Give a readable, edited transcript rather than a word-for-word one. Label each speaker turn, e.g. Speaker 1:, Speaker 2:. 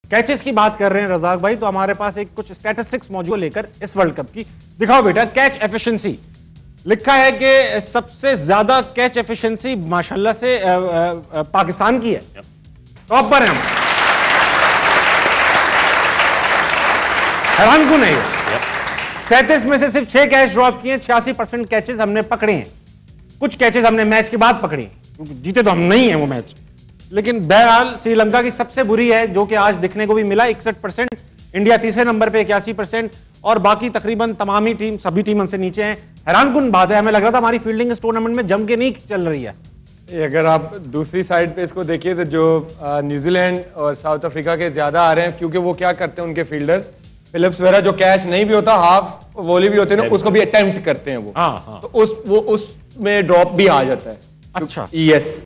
Speaker 1: Catches की बात कर रहे हैं रजाक भाई, तो हमारे पास एक कुछ स्टैटिस्टिक्स मौजूद लेकर इस वर्ल्ड कप की। दिखाओ बेटा, कैच एफिशिएंसी लिखा है कि सबसे ज्यादा कैच एफिशिएंसी माशाल्लाह से पाकिस्तान की है, टॉप पर है हम। हैरान क्यों नहीं है? 37 में से सिर्फ 6 कैच ड्रॉप किए, 86% कैचेस हमने पकड़े हैं। कुछ कैचेस हमने मैच के बाद पकड़े क्योंकि जीते तो हम नहीं है वो मैच, लेकिन बहरहाल श्रीलंका की सबसे बुरी है जो कि आज दिखने को भी मिला 61%, इंडिया तीसरे नंबर पे 81% और बाकी तकरीबन तमाम ही टीम, सभी टीम हमसे नीचे हैं। हैरानकुन बात है, हमें लग रहा था हमारी फील्डिंग इस टूर्नामेंट में जम के नहीं चल रही है।
Speaker 2: अगर आप दूसरी साइड पे इसको देखिए तो जो न्यूजीलैंड और साउथ अफ्रीका के ज्यादा आ रहे हैं, क्योंकि वो क्या करते हैं उनके फील्डर्स फिलिप्स वगैरह, जो कैच नहीं भी होता, हाफ वॉली भी होते हैं ना, उसको भी अटेम्प्ट करते हैं वो।
Speaker 1: हाँ।
Speaker 2: तो उसमें ड्रॉप भी आ जाता है।
Speaker 1: अच्छा,
Speaker 2: यस।